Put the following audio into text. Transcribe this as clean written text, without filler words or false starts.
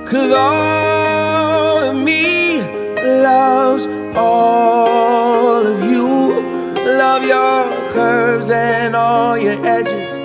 'Cause all of me loves all of you. Love your curves and all your edges.